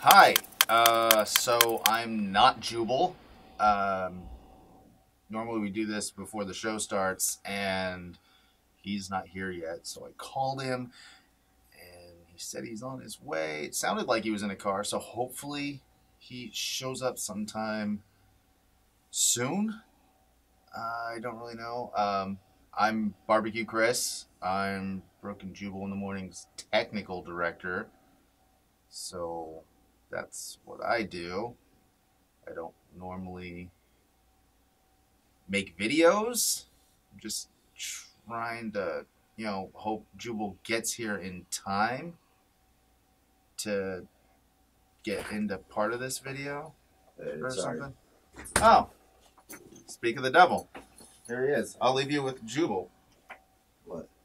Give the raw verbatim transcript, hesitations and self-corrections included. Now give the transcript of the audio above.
Hi. Uh, so I'm not Jubal. Um, normally we do this before the show starts, and he's not here yet. So I called him, and he said he's on his way. It sounded like he was in a car, so hopefully he shows up sometime soon. Uh, I don't really know. Um, I'm B B Q Chris. I'm Broken Jubal in the Morning's technical director. So that's what I do. I don't normally make videos. I'm just trying to, you know, hope Jubal gets here in time to get into part of this video Hey, or sorry. something. Oh, speak of the devil. Here he is. I'll leave you with Jubal. What?